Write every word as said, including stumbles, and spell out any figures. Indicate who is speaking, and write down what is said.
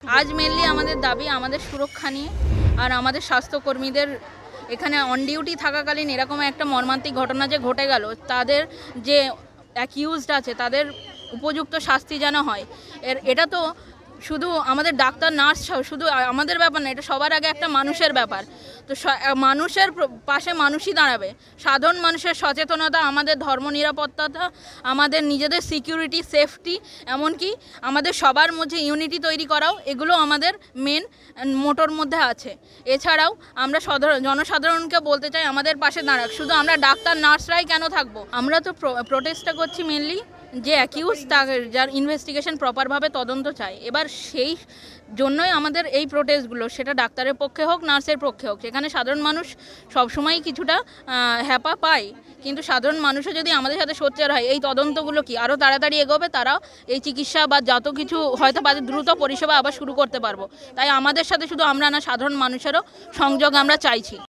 Speaker 1: আজ মেনলি আমাদের দাবি আমাদের সুরক্ষা নিয়ে আর আমাদের স্বাস্থ্যকর্মীদের এখানে অন ডিউটি থাকাকালীন এরকম একটা মর্মান্তিক ঘটনা যে ঘটে গেল, তাদের যে অ্যাকিউজড আছে তাদের উপযুক্ত শাস্তি যেন হয়। এর এটা তো শুধু আমাদের ডাক্তার নার্স শুধু আমাদের ব্যাপার না, এটা সবার আগে একটা মানুষের ব্যাপার। তো মানুষের পাশে মানুষই দাঁড়াবে। সাধারণ মানুষের সচেতনতা, আমাদের ধর্ম নিরাপত্তা, আমাদের নিজেদের সিকিউরিটি, সেফটি, এমনকি আমাদের সবার মধ্যে ইউনিটি তৈরি করাও, এগুলো আমাদের মেন মোটোর মধ্যে আছে। এছাড়াও আমরা সাধারণ জনসাধারণকে বলতে চাই আমাদের পাশে দাঁড়াক। শুধু আমরা ডাক্তার নার্সরাই কেন থাকবো? আমরা তো প্রোটেস্টটা করছি মেনলি যে অ্যাকিউজ তার যার ইনভেস্টিগেশন প্রপারভাবে তদন্ত চাই। এবার সেই জন্যই আমাদের এই প্রোটেস্টগুলো, সেটা ডাক্তারের পক্ষে হোক নার্সের পক্ষে হোক। সেখানে সাধারণ মানুষ সবসময়ই কিছুটা হ্যাপা পায়, কিন্তু সাধারণ মানুষও যদি আমাদের সাথে সোচ্চার হয়, এই তদন্তগুলো কি আরও তাড়াতাড়ি এগোবে, তারা এই চিকিৎসা বা যত কিছু হয়তো তাদের দ্রুত পরিষেবা আবার শুরু করতে পারবো। তাই আমাদের সাথে শুধু আমরা না, সাধারণ মানুষেরও সংযোগ আমরা চাইছি।